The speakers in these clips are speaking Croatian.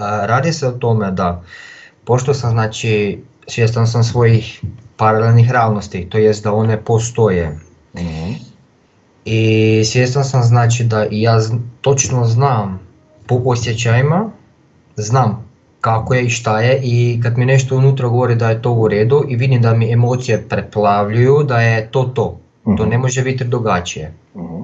radi se o tome da, pošto sam znači svjestan sam svojih paralelnih realnosti, to jest da one postoje. I svjestan sam znači da i ja točno znam po osjećajima, znam kako je i šta je, i kad mi nešto unutra govori da je to u redu i vidim da mi emocije preplavljuju, da je to. To ne može biti drugačije.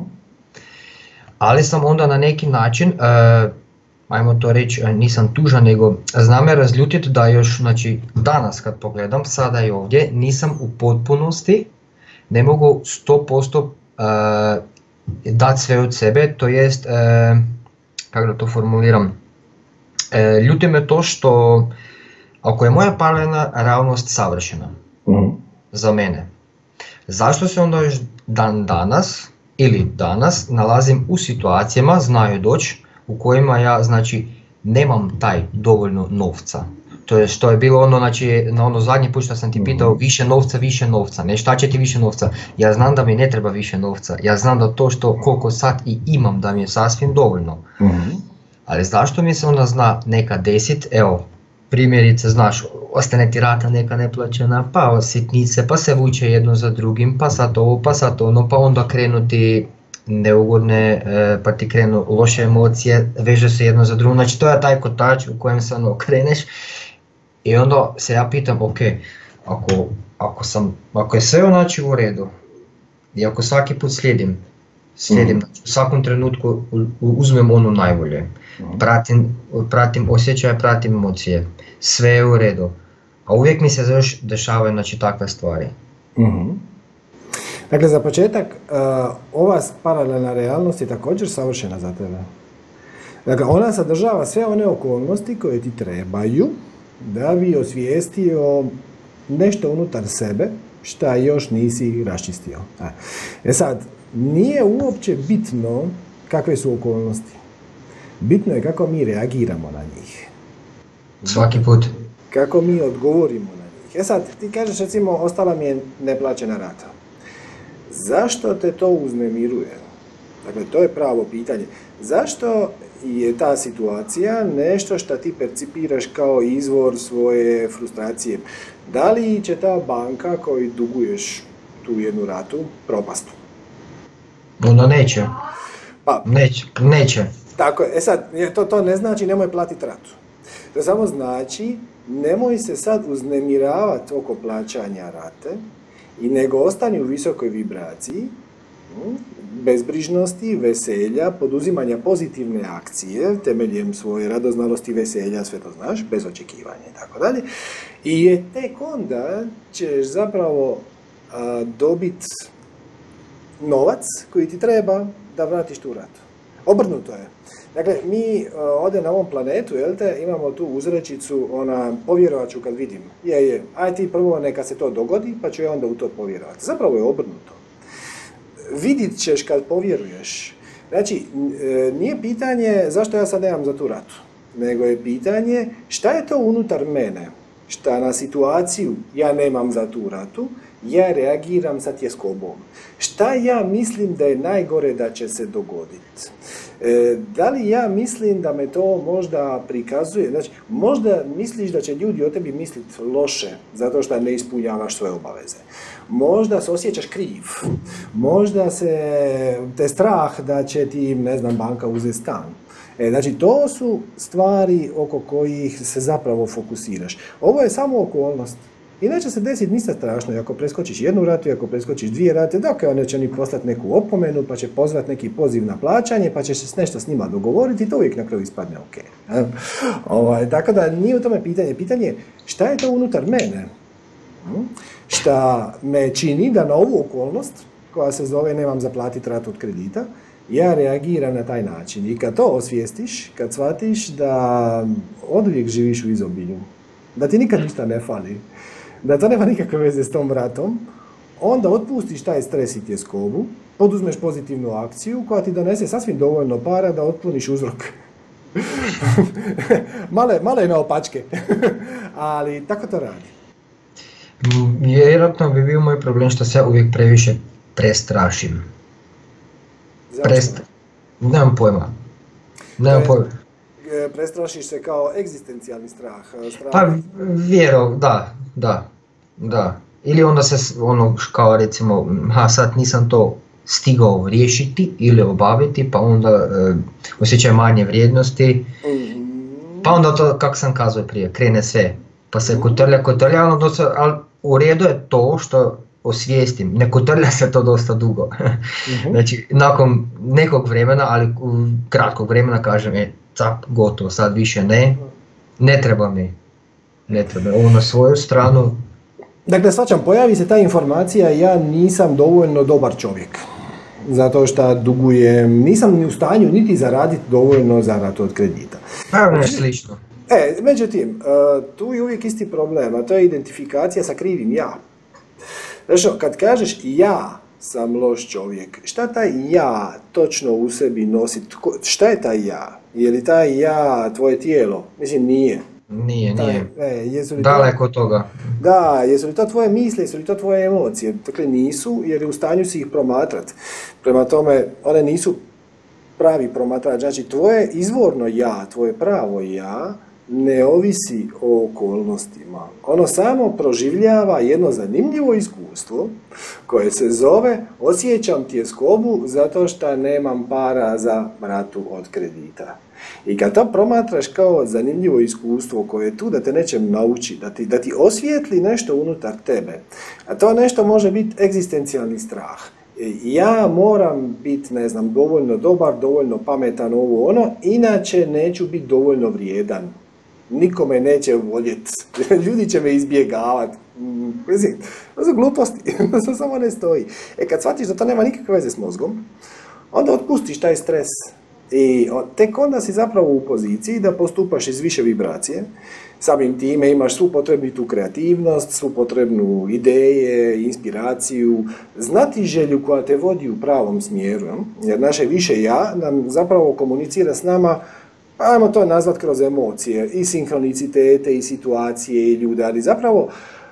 Ali sam onda na neki način, ajmo to reći, nisam tužan, nego znam me razljutiti da još, znači danas kad pogledam, sada i ovdje, nisam u potpunosti, ne mogu 100% dati sve od sebe, to jest, kako da to formuliram, ljuti me to što ako je moja paralelna realnost savršena za mene, zašto se onda još danas nalazim u situacijama, znaju doći, u kojima ja znači nemam taj dovoljno novca. To je što je bilo ono, znači na ono zadnji put što sam ti pitao, više novca, ne šta će ti više novca. Ja znam da mi ne treba više novca, ja znam da to što koliko sad i imam da mi je sasvim dovoljno. Ali zašto mi se onda zna neka desit, evo primjerice, znaš, ostane ti rata neka neplaćena, pa sitnice, pa se vuče jedno za drugim, pa sad ovo, pa sad ono, pa onda krenu ti neugodne, pa ti krenu loše emocije, veže se jedno za drugo, znači to je taj kotač u kojem se ono kreneš. I onda se ja pitam, ok, ako je sve znači u redu i ako svaki put slijedim, u svakom trenutku uzmem ono najbolje, pratim osjećaje, pratim emocije, sve je u redu, a uvijek mi se još dešavaju znači takve stvari. Dakle, za početak, ova paralelna realnost je također savršena za tebe. Dakle, ona sadržava sve one okolnosti koje ti trebaju da bi osvijestio nešto unutar sebe šta još nisi raščistio. Sad, nije uopće bitno kakve su okolnosti. Bitno je kako mi reagiramo na njih. Svaki put. Kako mi odgovorimo na njih. Sad, ti kažeš recimo, ostala mi je neplaćena rata. Zašto te to uznemiruje? Dakle, to je pravo pitanje. Zašto je ta situacija nešto što ti percipiraš kao izvor svoje frustracije? Da li će ta banka koju duguješ tu jednu ratu propasti? Onda neće. Pa, neće. Tako je. Sad, to ne znači nemoj platiti ratu. To samo znači nemoj se sad uznemiravati oko plaćanja rate, i nego ostani u visokoj vibraciji, bezbrižnosti, veselja, poduzimanja pozitivne akcije, temeljem svoje radoznalosti, veselja, sve to znaš, bez očekivanja i tako dalje. I je tek onda ćeš zapravo dobiti novac koji ti treba da vratiš tu ratu. Obrnuto je. Dakle, mi ovdje na ovom planetu, imamo tu uzrečicu, povjerovat ću kad vidim. Aj ti prvo neka se to dogodi, pa ću ja onda u to povjerovati. Zapravo je obrnuto. Vidit ćeš kad povjeruješ. Znači, nije pitanje zašto ja sad nemam za tu ratu, nego je pitanje šta je to unutar mene, šta na situaciju ja nemam za tu ratu, ja reagiram sa tjeskobom. Šta ja mislim da je najgore da će se dogoditi? Da li ja mislim da me to možda prikazuje? Znači, možda misliš da će ljudi o tebi misliti loše zato što ne ispunjavaš svoje obaveze. Možda se osjećaš kriv. Možda te strah da će ti, banka uzeti stan. Znači, to su stvari oko kojih se zapravo fokusiraš. Ovo je samo okolnost. I neće se desiti ništa strašno, i ako preskočiš jednu ratu, i ako preskočiš dvije rate, dok on će ni poslati neku opomenu, pa će pozvati neki poziv na plaćanje, pa će se nešto s njima dogovoriti i to uvijek na kraju ispadne ok. Tako da nije u tome pitanje. Pitanje je šta je to unutar mene? Šta me čini da na ovu okolnost, koja se zove nemam za platiti ratu od kredita, ja reagiram na taj način. I kad to osvijestiš, kad shvatiš da oduvijek živiš u izobilju, da ti nikad ništa ne fali, da to nema nikakve veze s tom ratom, onda otpustiš taj stres i tjeskobu, poduzmeš pozitivnu akciju koja ti donese sasvim dovoljno para da otpuniš uzrok. Male je naopačke, ali tako to radi. Vjerojatno bi bio moj problem što se uvijek previše prestrašim. Nemam pojma. prestrašiš se kao egzistencijalni strah. Pa da. Ili onda se kao recimo, sad nisam to stigao riješiti ili obaviti, pa onda osjećaj manje vrijednosti, pa onda to, kako sam kazao prije, krene sve, pa se kotrlja, ali u redu je to što osvijestim, ne kotrlja se to dosta dugo. Znači, nakon nekog vremena, ali kratkog vremena kažem, gotovo, sad više ne treba mi, ovo na svoju stranu. Dakle, shvaćam, pojavi se ta informacija, ja nisam dovoljno dobar čovjek, zato što dugujem, nisam ni u stanju niti zaraditi dovoljno zaradu od kredita. Pa nešto slično. Međutim, tu je uvijek isti problem, a to je identifikacija sa krivim ja. Znači, kad kažeš ja sam loš čovjek, šta taj ja točno u sebi nosi? Šta je taj ja? Je li taj ja tvoje tijelo? Mislim, nije. Nije. Daleko od toga. Da, jesu li to tvoje misli, jesu li to tvoje emocije? Dakle, nisu, jer je u stanju si ih promatrati. Prema tome, one nisu pravi promatrač. Znači, tvoje izvorno ja, tvoje pravo ja, ne ovisi o okolnostima. Ono samo proživljava jedno zanimljivo iskustvo koje se zove osjećam tjeskobu zato što nemam para za ratu od kredita. I kad to promatraš kao zanimljivo iskustvo koje je tu da te nečem nauči, da ti osvijetli nešto unutar tebe, a to nešto može biti egzistencijalni strah. Ja moram biti, dovoljno dobar, dovoljno pametan, ovo ono, inače neću biti dovoljno vrijedan. Niko me neće voljeti, ljudi će me izbjegavati. To su gluposti, to samo ne stoji. Kad shvatiš da to nema nikakve veze s mozgom, onda otpustiš taj stres. I tek onda si zapravo u poziciji da postupaš iz više vibracije. Samim time imaš svu potrebnitu kreativnost, svu potrebnu ideje, inspiraciju, znatiželju koja te vodi u pravom smjeru. Jer naše više ja nam zapravo komunicira s nama, ajmo to nazvat kroz emocije, i sinhronicitete, i situacije, i ljude, ali zapravo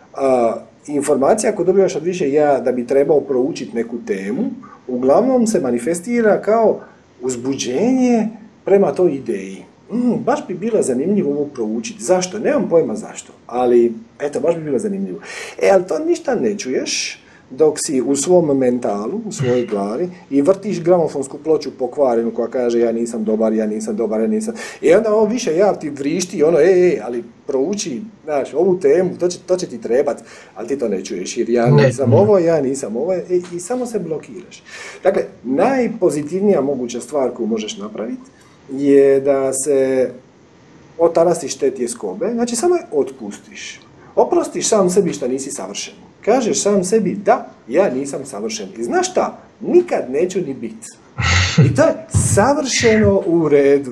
informacija koju dobivaš od više ja da bi trebao proučiti neku temu, uglavnom se manifestira kao uzbuđenje prema toj ideji. Baš bi bilo zanimljivo ovo proučiti. Zašto? Nemam pojma zašto, ali eto, baš bi bilo zanimljivo. Ali to ništa ne čuješ dok si u svom mentalu, u svojoj glavi i vrtiš gramofonsku ploču pokvarenu koja kaže ja nisam dobar. I onda ovo više ja ti vrišti ali prouči, ovu temu, to će ti trebat, ali ti to ne čuješ jer ja nisam ovo i samo se blokiraš. Dakle, najpozitivnija moguća stvar koju možeš napraviti je da se otarasiš te tjeskobe, znači samo je otpustiš. Oprostiš sam sebi što nisi savršen. Kažeš sam sebi, da, ja nisam savršen. I znaš šta? Nikad neću ni biti. I to je savršeno u redu.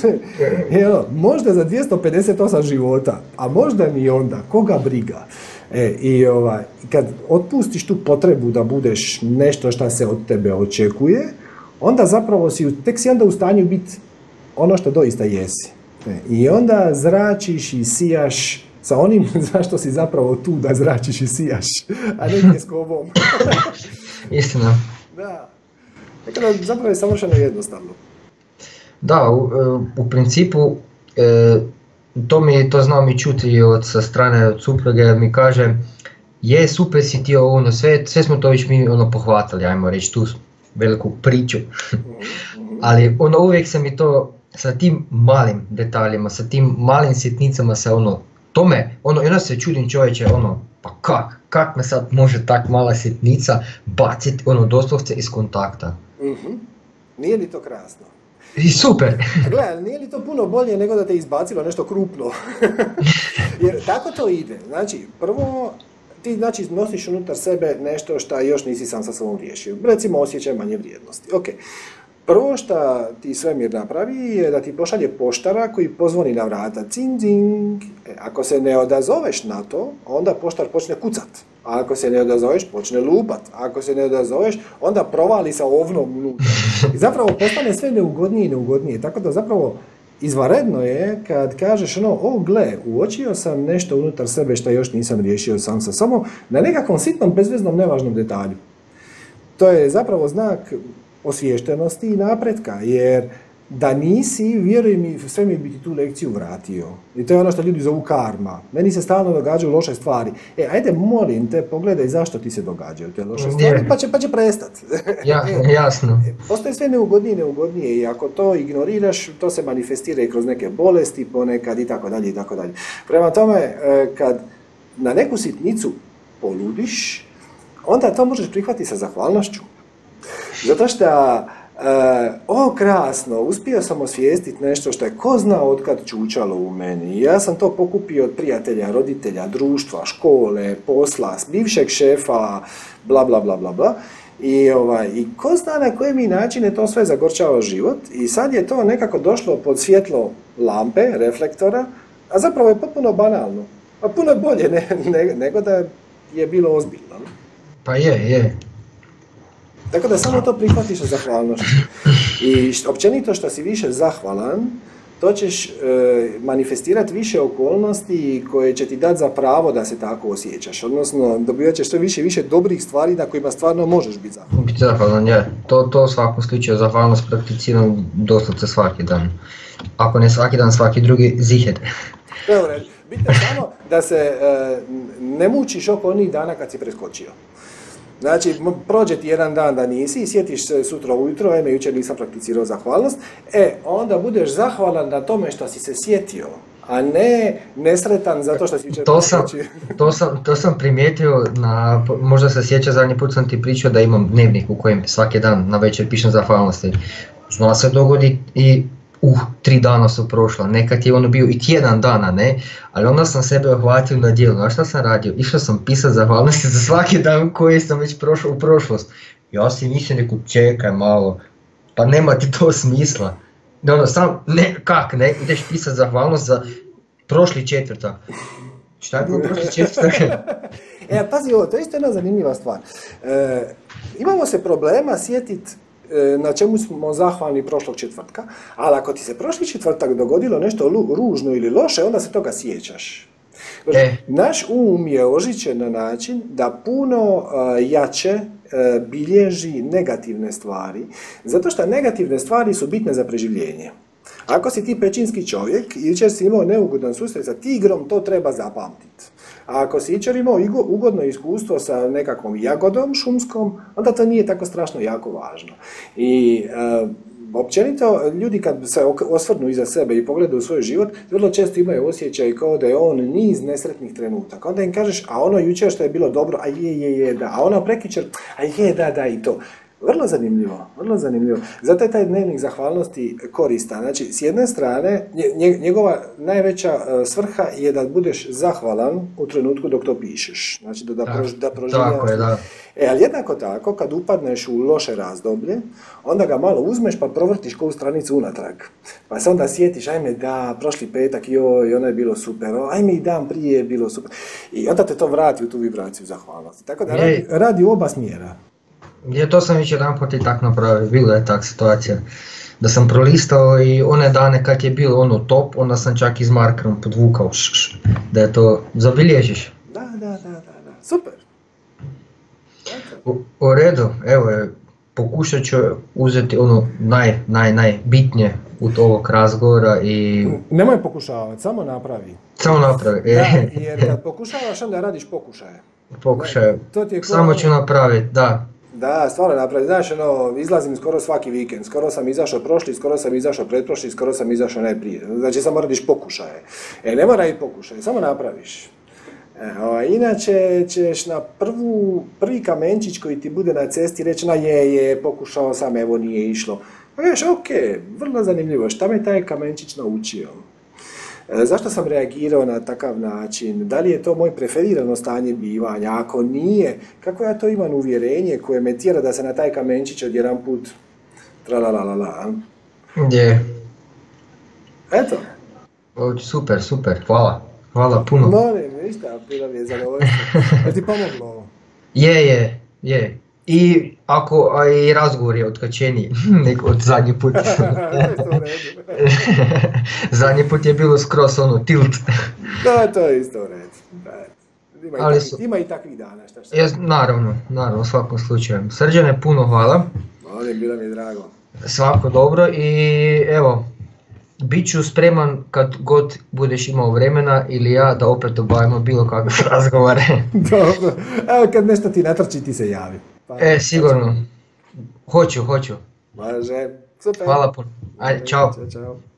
Možda za 258 života, a možda ni onda. Koga briga? Kad otpustiš tu potrebu da budeš nešto što se od tebe očekuje, onda zapravo tek si onda u stanju biti ono što doista jesi. I onda zračiš i sijaš sa onim zašto si zapravo tu da zračiš i sijaš, a ne tjeskobom. Istina. Da. Dakle, zapravo je savršeno jednostavno. Da, u principu, to znao mi čuti sa strane od supruge, mi kaže, je super si ti ovo, sve smo to već mi pohvatali, ajmo reći tu veliku priču. Ali uvijek se mi to sa tim malim detaljima, sa tim malim sitnicama se tome, i onda se čudim čovječe, pa kak me sad može tak mala sitnica baciti, doslovce iz kontakta. Nije li to krasno? I super! Gledaj, nije li to puno bolje nego da te izbacilo nešto krupno? Jer tako to ide. Znači, prvo, ti nosiš unutar sebe nešto što još nisi sam sa sobom riješio. Recimo, osjećaj manje vrijednosti. Ok. Prvo što ti svemir napravi je da ti pošalje poštara koji pozvoni na vrata. Cing, cing. Ako se ne odazoveš na to, onda poštar počne kucat. A ako se ne odazoveš, počne lupat. A ako se ne odazoveš, onda provali sa ovnom unutra. I zapravo postane sve neugodnije i neugodnije. Tako da zapravo izvanredno je kad kažeš gle, uočio sam nešto unutar sebe što još nisam riješio sam sa sobom na nekakvom sitnom, bezveznom, nevažnom detalju. To je zapravo znak osviještenosti i napretka, jer da nisi, vjeruj mi, sve mi bi ti tu lekciju vratio. I to je ono što ljudi zovu karma. Meni se stalno događaju loše stvari. Ajde, molim te, pogledaj zašto ti se događaju te loše stvari, pa će prestati. Jasno. Postoje sve neugodnije i ako to ignoriraš, to se manifestira i kroz neke bolesti ponekad i tako dalje i tako dalje. Prema tome, kad na neku sitnicu poludiš, onda to možeš prihvatiti sa zahvalnošću. Zato što krasno, uspio sam osvijestiti nešto što je ko zna otkad čučalo u meni. Ja sam to pokupio od prijatelja, roditelja, društva, škole, posla, bivšeg šefa, bla bla bla bla bla. I ko zna na koje mi načine to sve zagorčava život i sad je to nekako došlo pod svjetlo lampe, reflektora, a zapravo je potpuno banalno. A puno je bolje nego da je bilo ozbiljno. Pa je. Tako da samo to prihvatiš sa zahvalnošću. I općenito što si više zahvalan, to ćeš manifestirati više okolnosti koje će ti dati za pravo da se tako osjećaš. Odnosno, dobivat ćeš sve više i više dobrih stvari na kojima stvarno možeš biti zahvalan. Biti zahvalan, je. To u svakom slučaju zahvalnost prakticiram doslovce svaki dan. Ako ne svaki dan, svaki drugi, ziher. Evo, bitno je samo da se ne mučiš oko onih dana kad si preskočio. Znači, prođe ti jedan dan da nisi i sjetiš se sutra ujutro, jučer nisam prakticirao zahvalnost, onda budeš zahvalan na tome što si se sjetio, a ne nesretan zato što si jučer preskočio. To sam primijetio, možda se sjeća, zadnji put sam ti pričao da imam dnevnik u kojem svaki dan na večer pišem zahvalnosti. Zna se dogodi i 3 dana su prošla, nekad je ono bio i tjedan dana, ne, ali onda sam sebe ohvatio na djelu. Znaš šta sam radio? Išao sam pisati zahvalnosti za svaki dan koji sam već prošao u prošlost. Ja si mislim neku, čekaj malo, pa nema ti to smisla. Ideš pisati zahvalnost za prošli četvrtak. Šta je bilo prošli četvrtak? Pazi ovo, to je isto jedna zanimljiva stvar. Imamo se problema sjetiti na čemu smo zahvalni prošlog četvrtka, ali ako ti se prošli četvrtak dogodilo nešto ružno ili loše, onda se toga sjećaš. Naš je ožićen na način da puno jače bilježi negativne stvari, zato što negativne stvari su bitne za preživljenje. Ako si ti pećinski čovjek i jučer si imao neugodan susret sa tigrom, to treba zapamtiti. A ako si jučer imao ugodno iskustvo sa nekakvom jagodom šumskom, onda to nije tako strašno jako važno. I općenito, ljudi kad se osvrnu iza sebe i pogledaju svoj život, vrlo često imaju osjećaj kao da je on niz nesretnih trenutaka. Onda im kažeš, a ono jučer što je bilo dobro, a da, a ono prekjučer, a da i to. Vrlo zanimljivo. Zato je taj dnevnik zahvalnosti koristan. Znači, s jedne strane, njegova najveća svrha je da budeš zahvalan u trenutku dok to pišeš. Znači, da proživljavaš. Tako je, da. Ali jednako tako, kad upadneš u loše razdoblje, onda ga malo uzmeš pa provrtiš koju stranicu unatrag. Pa se onda sjetiš, ajme da, prošli petak, joj, ono je bilo super, ajme i dan prije je bilo super. I onda te to vrati u tu vibraciju zahvalnosti. Tako da radi u oba smjera. To sam već jedan put i tako napravio, bila je tak situacija. Da sam prolistao i one dane kad je bilo ono top, onda sam čak i s markerom podvukao, da je to zabilježiš. Da, super. U redu, evo, pokušat ću uzeti ono najbitnije od ovog razgovora i... Nemoj pokušavati, samo napravi. Jer kad pokušavaš, onda radiš pokušaje. Samo ću napraviti, da. Da, stvarno napravi. Znaš, izlazim skoro svaki vikend. Skoro sam izašao prošli, skoro sam izašao pretprošli, skoro sam izašao najprije. Znači, samo radiš pokušaje. Ne mora i pokušaje, samo napraviš. Inače ćeš na prvi kamenčić koji ti bude na cesti reći, pokušao sam, evo nije išlo. Vrlo zanimljivo, šta me taj kamenčić naučio? Zašto sam reagirao na takav način? Da li je to moj preferirano stanje bivanja? Ako nije, kako ja to imam uvjerenje koje me tjera da se na taj kamenčić odjedan put tralalalala? Eto. Super, hvala puno. Molim, ništa, bilo mi je zadovoljstvo. Je ti pomoglo ovo? Je. I i razgovor je otkačeniji nego od zadnji put. Zadnji put je bilo skroz ono tilt. Da, to je isto u redu. Ima i takvih dana. Naravno, u svakom slučaju. Srđane, puno hvala. Molim, bilo mi je drago. Svako dobro i evo, bit ću spreman kad god budeš imao vremena ili ja da opet obavimo bilo kakve razgovore. Dobro, evo kad nešto ti natrči ti se javi. Pa, Sigurno. Hoću. Može, super. Hvala puno. Ajde, čao. Ćao.